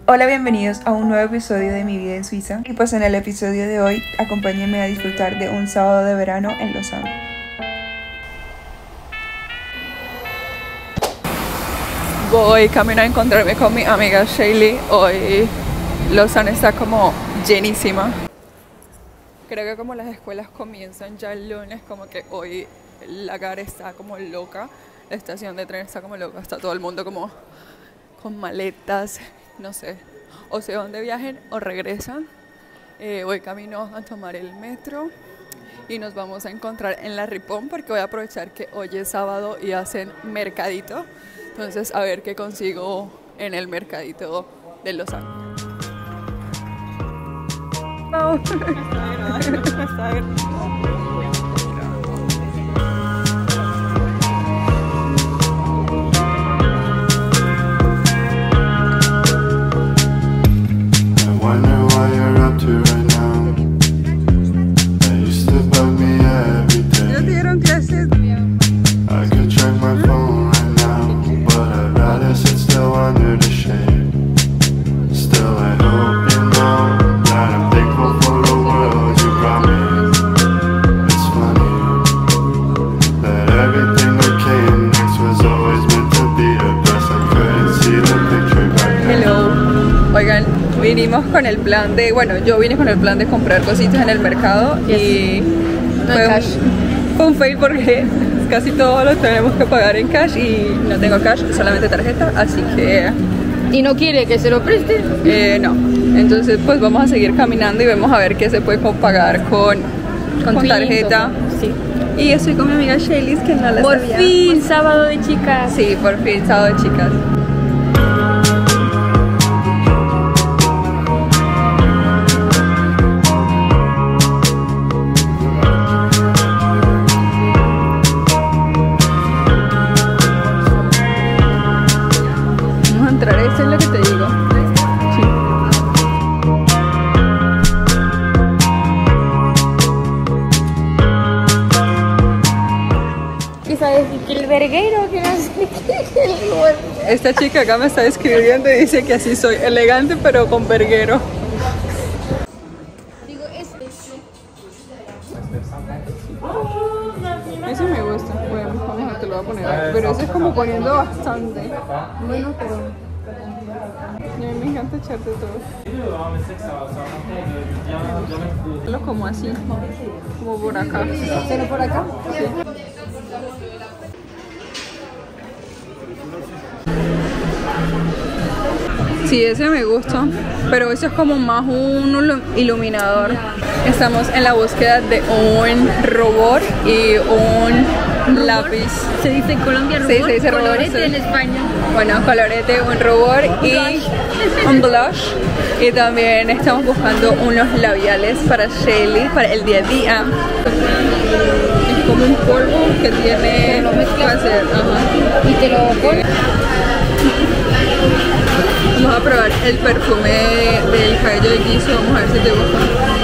Hola, bienvenidos a un nuevo episodio de Mi Vida en Suiza. Y pues en el episodio de hoy, acompáñenme a disfrutar de un sábado de verano en Lausanne. Voy camino a encontrarme con mi amiga Shaylee. Hoy Lausanne está como llenísima. Creo que como las escuelas comienzan ya el lunes, como que hoy la Gare está como loca. La estación de tren está como loca, está todo el mundo como con maletas, no sé, o se van de viaje o regresan. Voy camino a tomar el metro y nos vamos a encontrar en la Rippon porque voy a aprovechar que hoy es sábado y hacen mercadito. Entonces a ver qué consigo en el mercadito de Lausanne. No. Vinimos con el plan de, yo vine con el plan de comprar cositas en el mercado y fue un fail porque casi todo lo tenemos que pagar en cash y no tengo cash, solamente tarjeta, así que... ¿Y no quiere que se lo preste? No, entonces pues vamos a seguir caminando y vamos a ver qué se puede pagar con tarjeta. Sí. Y estoy con mi amiga Shaylee, que no la sabía. Por fin, sábado de chicas. Sí, por fin, sábado de chicas. Eso es lo que te digo. Sí. ¿Qué sabes? ¿Que el verguero? Que no sé qué. Esta chica acá me está escribiendo y dice que así soy, elegante pero con verguero. Digo, Ese me gusta. Bueno, vamos a te lo voy a poner. Pero ese es como poniendo bastante. Bueno, pero... A mí me encanta echarte todo. Como así, como por acá. ¿Pero por acá? Sí. Sí, ese me gusta, pero eso es como más un iluminador. Estamos en la búsqueda de un rubor y un lápiz. ¿Se dice en Colombia rubor? Sí, se dice colorete rubor, sí. En España. Bueno, colorete, un rubor y un blush. Y también estamos buscando unos labiales para Shaylee, para el día a día. Es como un polvo que tiene... Lo mezclas. Ajá. Y te lo pones. Vamos a probar el perfume del cabello de Gisu, vamos a ver si te gusta.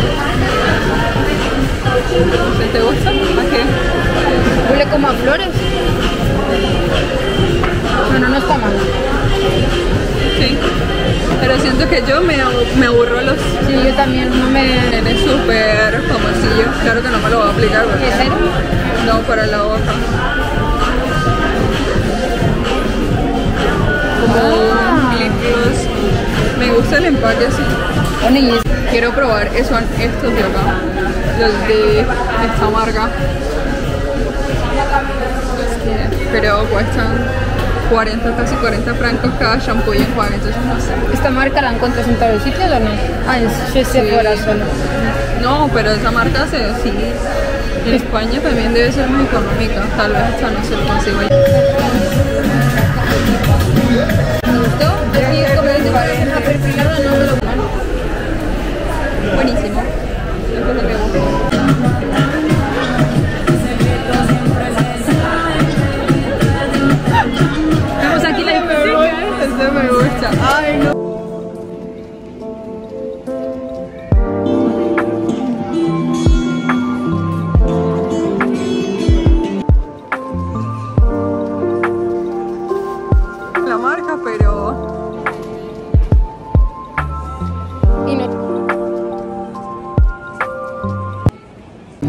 ¿Si te gusta? ¿A qué? Huele como a flores. Bueno, no está mal. Sí. Pero siento que yo me aburro los... Sí, yo también no me... Tiene súper famosillo. Claro que no me lo voy a aplicar, ¿verdad? ¿Qué es eso? No, para la boca. Como lip gloss. Me gusta el empaque así. Bueno, Quiero probar, son estos de acá, los de esta marca. Pero cuestan 40, casi 40 francos cada shampoo y enjuague, entonces no sé. ¿Esta marca la encuentras en todos los sitios o no? Ah, en Sephora solo. No, pero esa marca sí. En España también debe ser más económica, tal vez hasta no se lo consigo ahí. ¿Me gustó? Sí, como dice, a perfilarlo no me lo ponen. Buenísimo. Esto me gusta. Vamos aquí la biblioteca. Esto me gusta. Ay, no.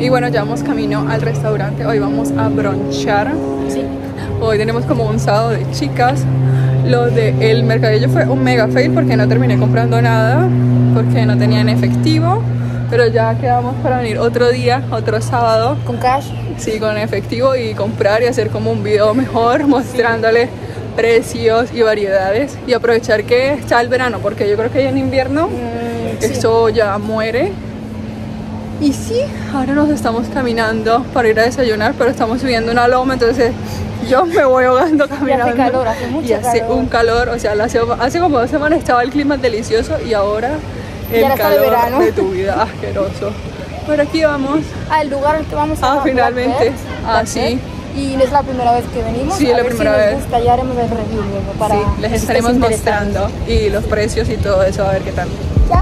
Y bueno, ya vamos camino al restaurante. Hoy vamos a bronchar. Sí. Hoy tenemos como un sábado de chicas. Lo del mercadillo fue un mega fail porque no terminé comprando nada, porque no tenían efectivo. Pero ya quedamos para venir otro día, otro sábado. ¿Con cash? Sí, con efectivo y comprar y hacer como un video mejor mostrándoles precios y variedades. Y aprovechar que está el verano, porque yo creo que ya en invierno esto ya muere. Y sí, ahora nos estamos caminando para ir a desayunar, pero estamos subiendo una loma, entonces yo me voy ahogando caminando. Y hace calor, hace mucho calor. Y hace un calor, o sea, hace como 2 semanas estaba el clima delicioo y ahora el calor de tu vida asqueroso. Por aquí vamos. Al lugar al que vamos a finalmente. Sí. Y es la primera vez que venimos. Sí, a la ver primera si vez. Nos gusta, ya haremos el review luego para. Sí, les estaremos mostrando y los precios y todo eso, a ver qué tal. Ya.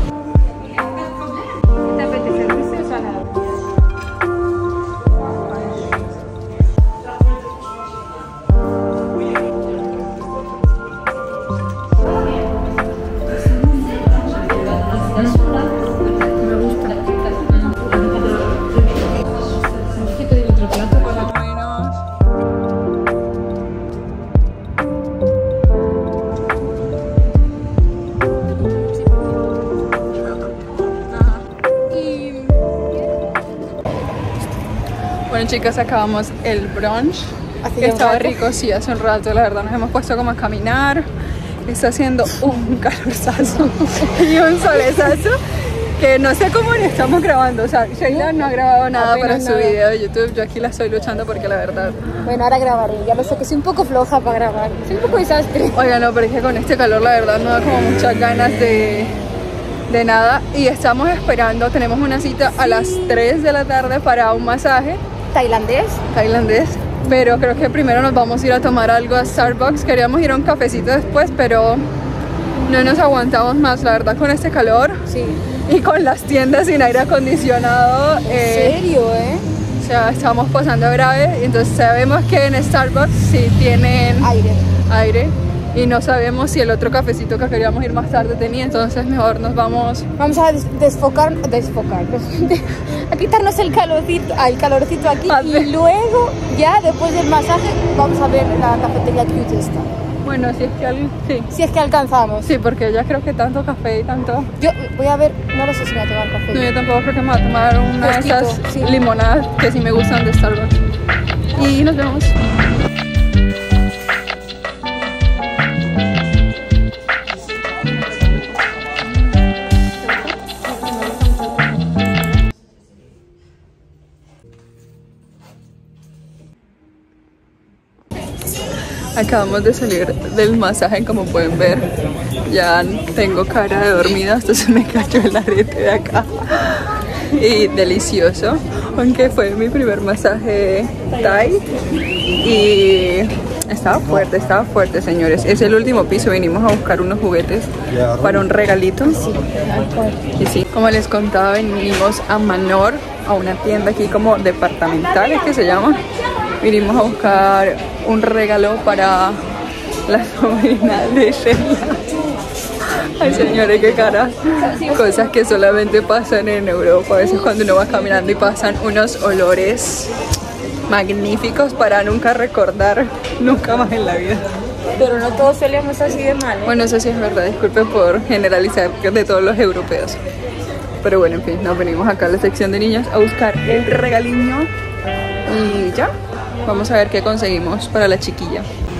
Bueno, chicas, acabamos el brunch. Estaba rico, sí, hace un rato, la verdad. Nos hemos puesto como a caminar. Está haciendo un calorzazo y un solezazo que no sé cómo le estamos grabando. O sea, Sheila no ha grabado nada para su video de YouTube. Yo aquí la estoy luchando porque la verdad... Bueno, ahora grabaré. Ya lo sé que soy un poco floja para grabar. Soy un poco desastre. Oiga, no, pero es que con este calor la verdad no da como muchas ganas de nada. Y estamos esperando, tenemos una cita a las 3 de la tarde para un masaje. ¿Tailandés? Pero creo que primero nos vamos a ir a tomar algo a Starbucks. Queríamos ir a un cafecito después, pero no nos aguantamos más, la verdad, con este calor. Sí. Y con las tiendas sin aire acondicionado. ¿En serio, O sea, estamos pasando grave. Entonces sabemos que en Starbucks sí tienen aire. Y no sabemos si el otro cafecito que queríamos ir más tarde tenía, entonces mejor nos vamos... Vamos a desfocar, a quitarnos el calorcito aquí y luego, ya después del masaje, vamos a ver la cafetería cute esta. Bueno, Si es que alcanzamos. Sí, porque ya creo que tanto café y tanto... Yo voy a ver, no lo sé si me voy a tomar café. No, yo tampoco creo que me voy a tomar una de esas limonadas que sí me gustan de Starbucks. Y nos vemos. Acabamos de salir del masaje, como pueden ver. Ya tengo cara de dormida, hasta se me cayó el arete de acá. Y delicioso, aunque fue mi primer masaje Thai. Y estaba fuerte, señores. Es el último piso, vinimos a buscar unos juguetes para un regalito. Y sí, como les contaba, venimos a Manor, a una tienda aquí como departamental, es que se llama. Vinimos a buscar un regalo para la sobrina de Sheila. Ay, señores, qué cara. Cosas que solamente pasan en Europa. A veces cuando uno va caminando y pasan unos olores magníficos para nunca recordar nunca más en la vida. Pero no todos solemos así de mal, Bueno, eso sí es verdad. Disculpen por generalizar de todos los europeos. Pero bueno, en fin, nos venimos acá a la sección de niñas a buscar el regaliño. Y ya. Vamos a ver qué conseguimos para la chiquilla.